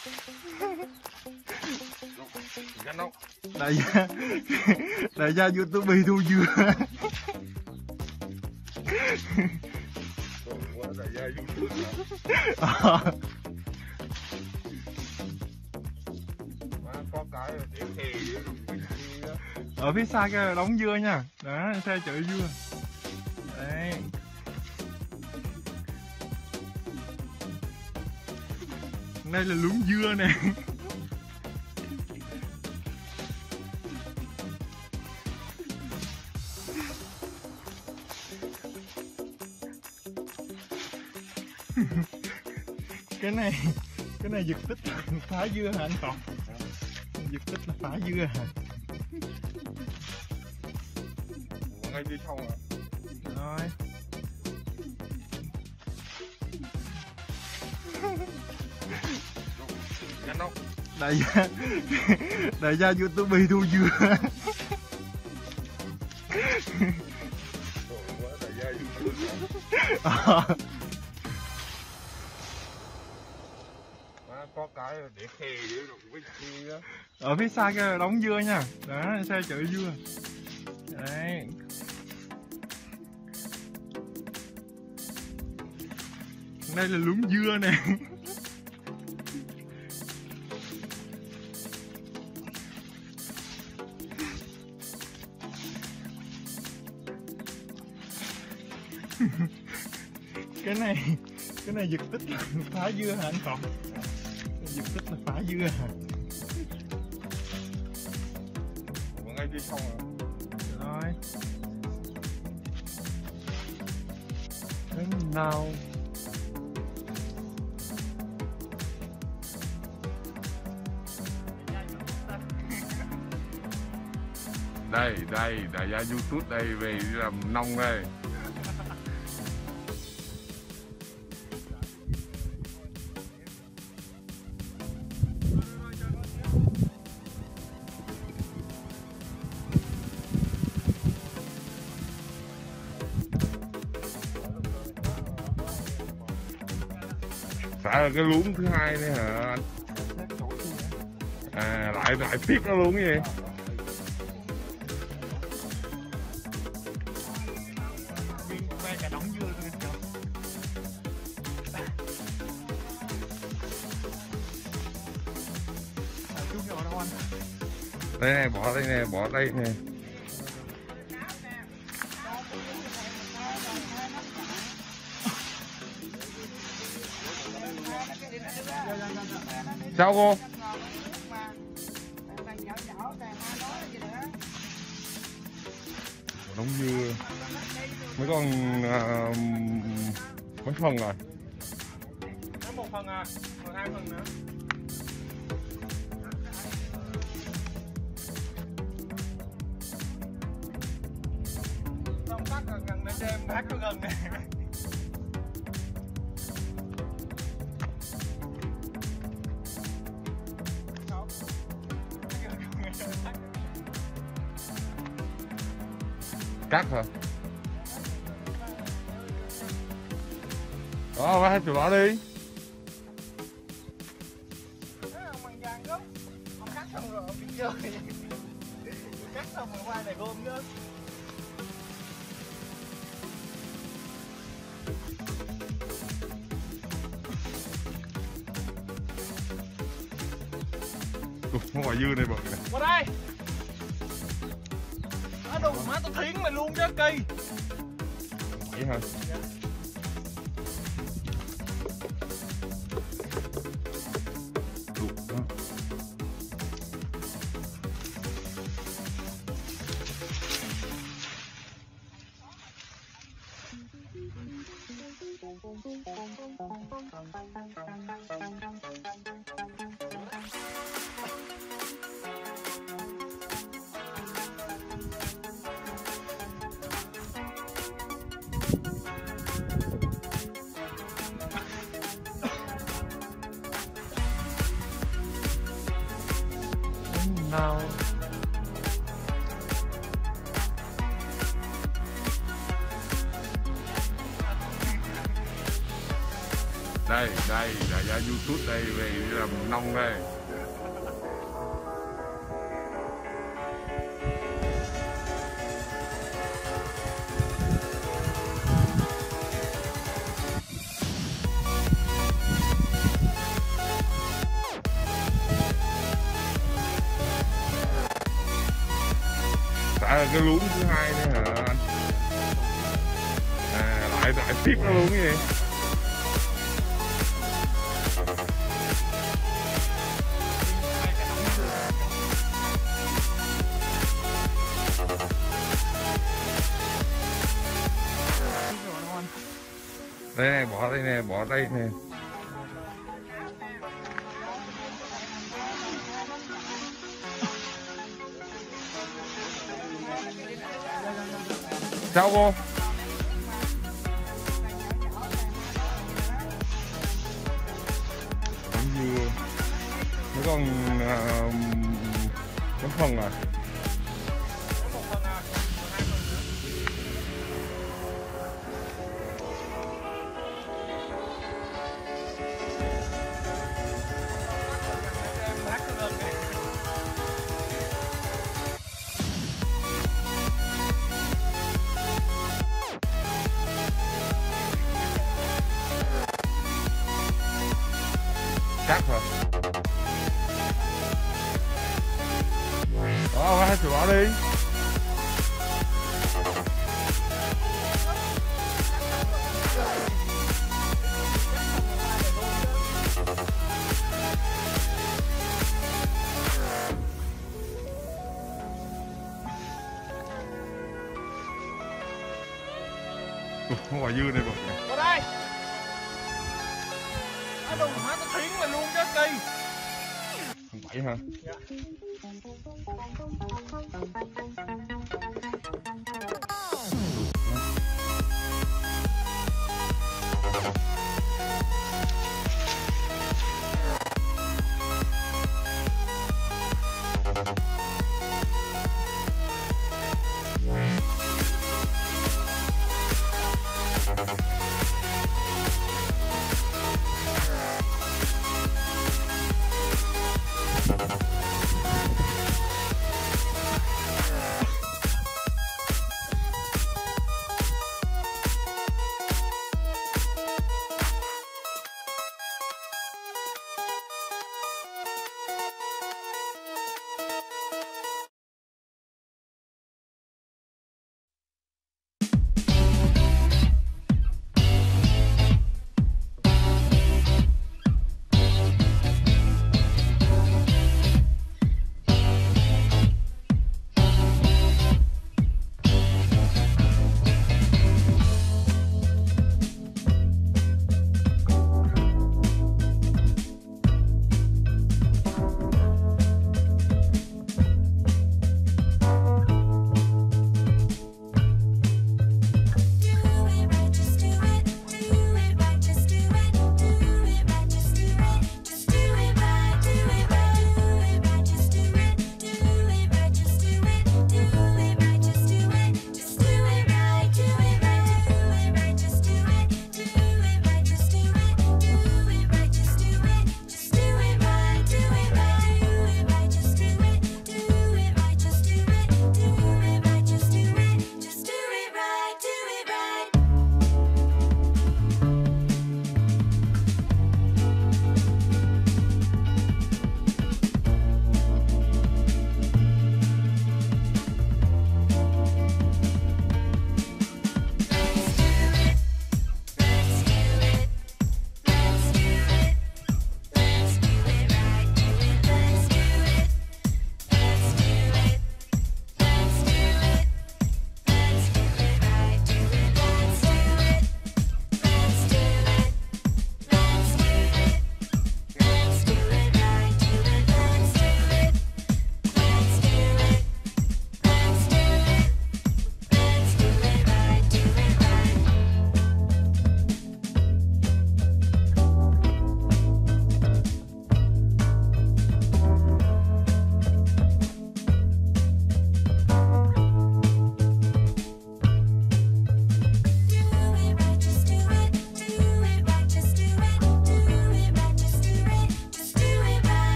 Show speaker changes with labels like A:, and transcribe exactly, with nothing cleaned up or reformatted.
A: Đại gia đại gia YouTube thu dưa.
B: Đại gia YouTube. Có cái để khề
A: ở phía xa kia là đống dưa nha. Đó, xe chở dưa. Đấy. Đây là luống dưa nè. Cái này cái này giật tích phá dưa hả anh Còn? Giật tích là phá dưa hả?
B: ngay phía sau à?
A: Rồi. Đại gia đại gia YouTube thu dưa.
B: Đại gia YouTube. Có cái để khề để rồi cái chi đó.
A: Ở phía xa kia là đống dưa nha. Đó, xe chở dưa. Đấy. Đây là luống dưa nè. Cái này cái này giật tích là phá dưa hả anh Còn? Giật tích là phá dưa hả?
B: Ngay phía sau à?
A: Rồi. Thế nào?
B: Đây, đây, đại gia YouTube đây về đi làm nông đây. Phải là cái luống thứ hai này hả anh? À, lại lại tiếc nó luôn cái gì?
A: Cả đống dưa thôi. Chú nhỏ đâu anh?
B: Đây này, bỏ đây nè, bỏ đây nè. Sao cô? Đống dưa. Mấy con uh, mấy phần rồi?
A: Có một phần à, còn hai phần nữa. Không bắt gần gần để cho em bắt nó gần nè.
B: Cắt hả? Đó, hai chục bỏ đi.
A: Cắt xong rồi đi chơi. Cắt xong rồi qua này gom nữa.
B: Cục quả dưa này bự nè.
A: Qua đây. Ở đâu má tao thiến mày luôn chứ kỳ.
B: Vậy hả?
A: Dạ.
B: Cục đó.
A: Nào.
B: đây đây là ra YouTube đây về làm nông đây. À, cái luống thứ hai nữa hả anh? À, lại lại tiếp nó luôn cái gì? Đây này, bỏ đây nè, bỏ đây nè. Sao cô? Cũng dưa. Mấy con uh, mấy phần à? Cắt rồi. Đó, hai chục bỏ đi. Không phải dưa này bật nè.
A: Vào đây. Ở đâu má nó thiến mày luôn chứ kỳ.
B: Thằng bảy hả?
A: Dạ.